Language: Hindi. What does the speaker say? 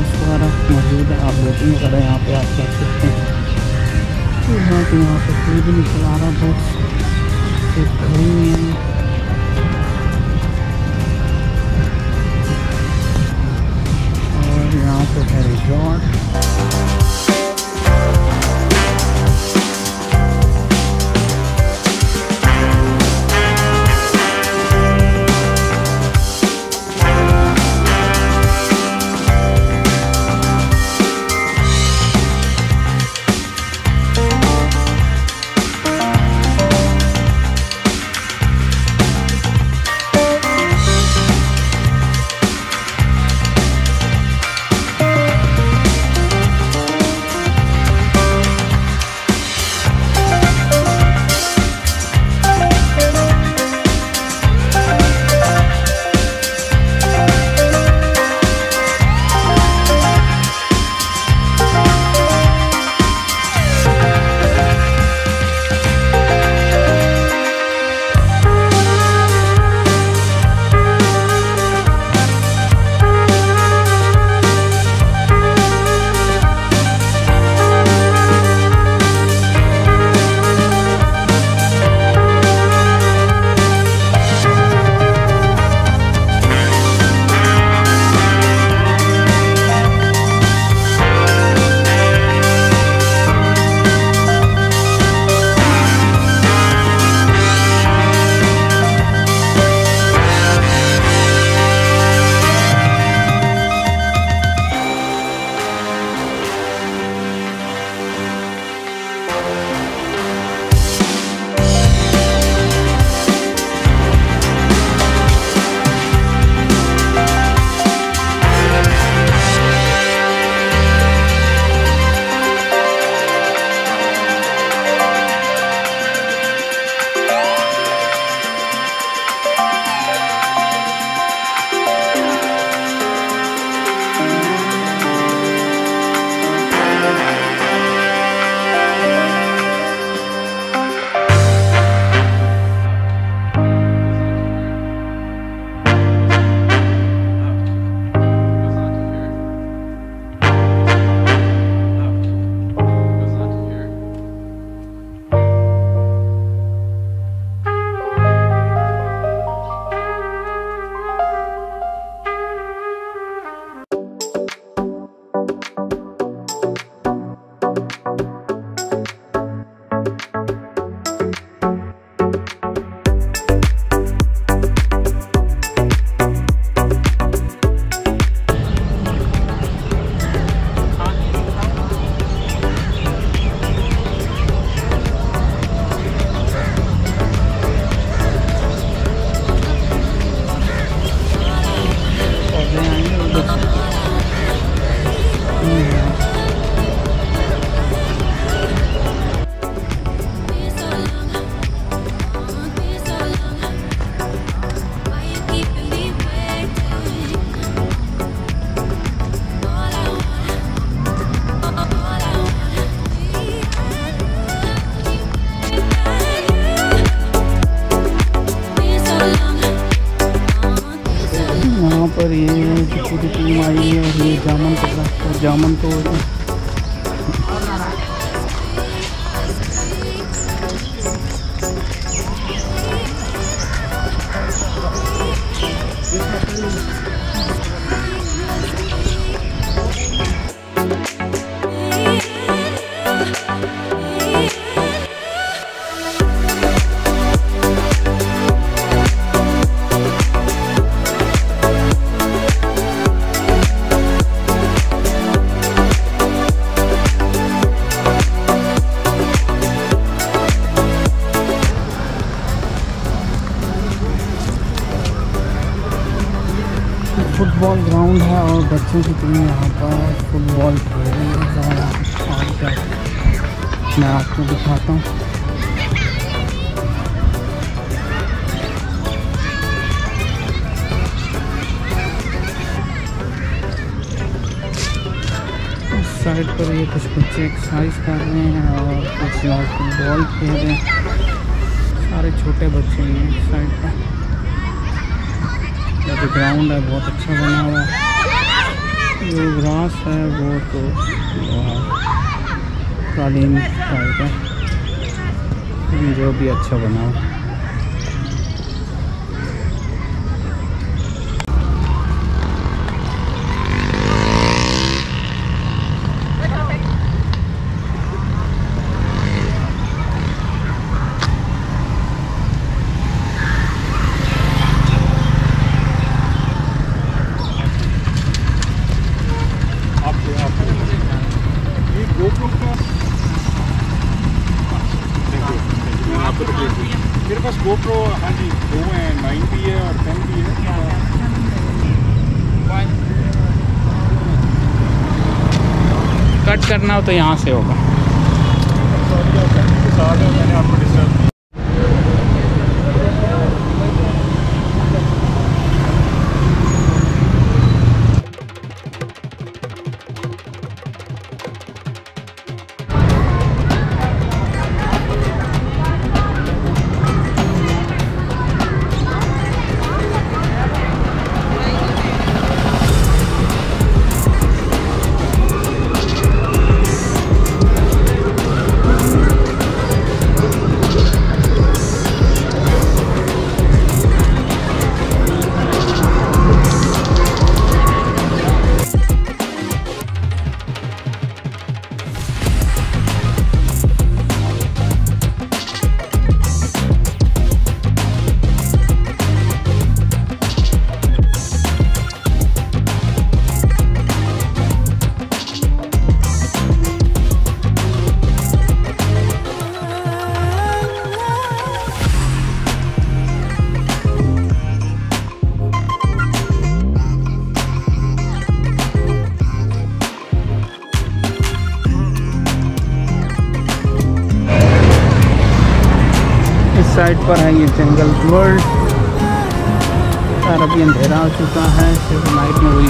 गेम्स वगैरह मौजूद है। आप बोटिंग वगैरह यहाँ पे आप कर सकते हैं। यहाँ पे कोई भी नहीं चला रहा, बोट्स सिर्फ खड़ी हुई हैं। और यहाँ पे है रिजॉर्ट। पर ये पूरी टीम आई है और ये जामन तो फुटबॉल ग्राउंड है और बच्चों की टीम यहाँ पर फुटबॉल खेल रही है। और क्या मैं आपको दिखाता हूँ। उस साइड पर ये कुछ बच्चे एक्सरसाइज कर रहे हैं और कुछ लोग फुटबॉल खेल रहे हैं। सारे छोटे बच्चे हैं इस साइड पर। जो ग्राउंड है बहुत अच्छा बना हुआ है। जो ग्रास है वो तो कालीन टाइप है, जो भी अच्छा बना हो। मेरे पास GoPro हाँ जी 2 हैं, 9 भी है और 10 भी है। कट करना हो तो यहाँ से होगा। मैंने आपको डिस्टर्ब साइड पर है ये जंगल वर्ल्ड। यार अभी अंधेरा हो चुका है, सिर्फ नाइट में वही